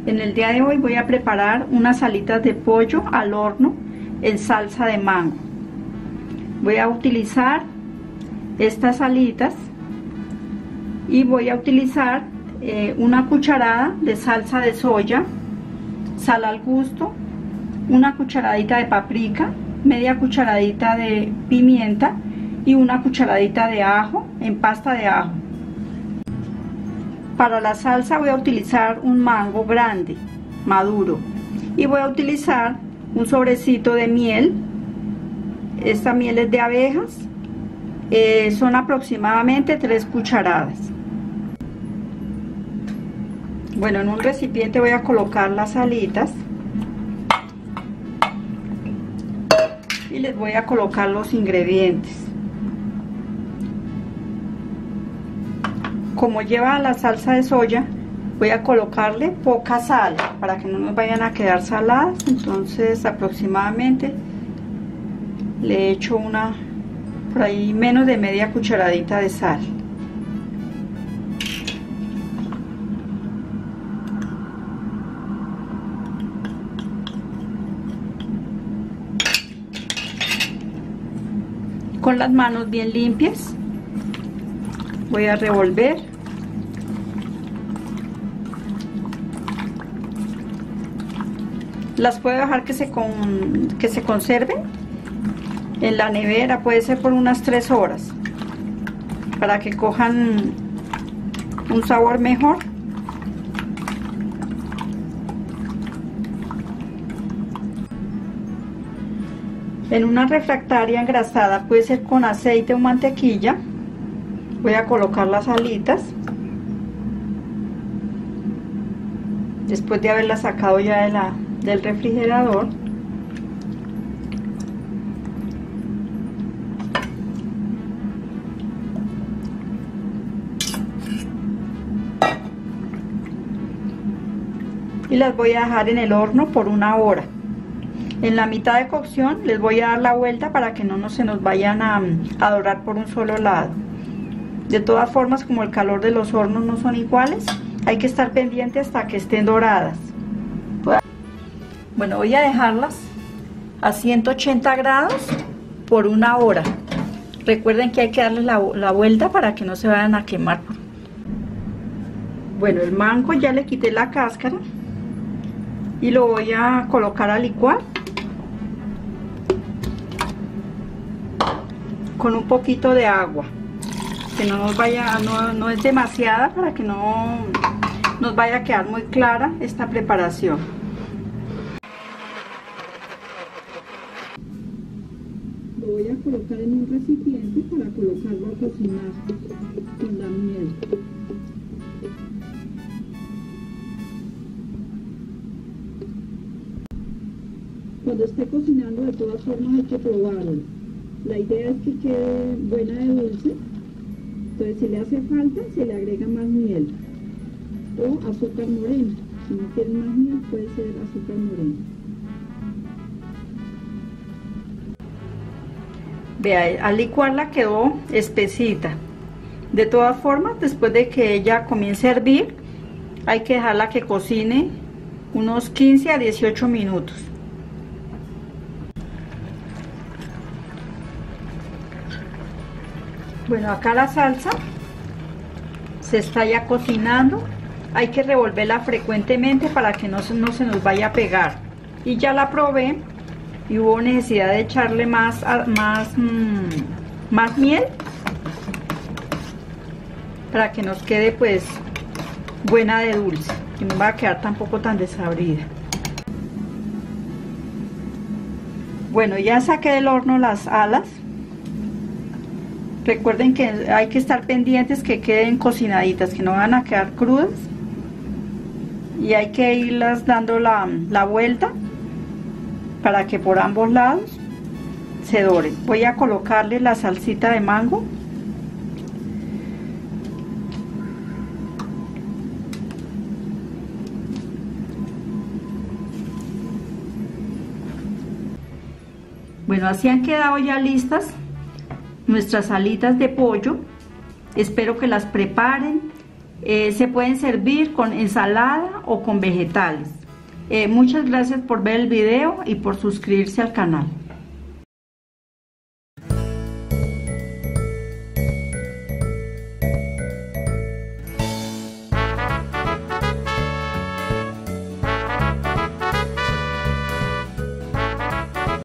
En el día de hoy voy a preparar unas alitas de pollo al horno en salsa de mango. Voy a utilizar estas alitas y voy a utilizar una cucharada de salsa de soya, sal al gusto, una cucharadita de paprika, media cucharadita de pimienta y una cucharadita de ajo en pasta de ajo. Para la salsa voy a utilizar un mango grande, maduro, y voy a utilizar un sobrecito de miel. Esta miel es de abejas, son aproximadamente 3 cucharadas. Bueno, en un recipiente voy a colocar las alitas y les voy a colocar los ingredientes. Como lleva la salsa de soya, voy a colocarle poca sal para que no nos vayan a quedar saladas. Entonces aproximadamente le echo por ahí menos de media cucharadita de sal. Con las manos bien limpias voy a revolver. Las puedo dejar que se conserven en la nevera, puede ser por unas 3 horas, para que cojan un sabor mejor. En una refractaria engrasada, puede ser con aceite o mantequilla, voy a colocar las alitas después de haberlas sacado ya del refrigerador. Y las voy a dejar en el horno por 1 hora. En la mitad de cocción les voy a dar la vuelta para que no se nos vayan a dorar por un solo lado. De todas formas, como el calor de los hornos no son iguales, hay que estar pendiente hasta que estén doradas. Bueno, voy a dejarlas a 180 grados por 1 hora. Recuerden que hay que darles la vuelta para que no se vayan a quemar. Bueno, el mango ya le quité la cáscara y lo voy a colocar a licuar con un poquito de agua, que no nos vaya, no es demasiada, para que no nos vaya a quedar muy clara esta preparación. Lo voy a colocar en un recipiente para colocarlo a cocinar con la miel. Cuando esté cocinando, de todas formas hay que probarlo. La idea es que quede buena de dulce. Entonces, si le hace falta, se le agrega más miel o azúcar moreno. Si no quieren más miel, puede ser azúcar moreno. Vea, al licuarla quedó espesita. De todas formas, después de que ella comience a hervir, hay que dejarla que cocine unos 15 a 18 minutos. Bueno, acá la salsa se está ya cocinando. Hay que revolverla frecuentemente para que no se nos vaya a pegar. Y ya la probé y hubo necesidad de echarle más miel para que nos quede pues buena de dulce, que no va a quedar tampoco tan desabrida. Bueno, ya saqué del horno las alas. Recuerden que hay que estar pendientes que queden cocinaditas, que no van a quedar crudas, y hay que irlas dando la vuelta para que por ambos lados se doren. Voy a colocarle la salsita de mango. Bueno, así han quedado ya listas nuestras alitas de pollo. Espero que las preparen. Se pueden servir con ensalada o con vegetales. Muchas gracias por ver el video y por suscribirse al canal.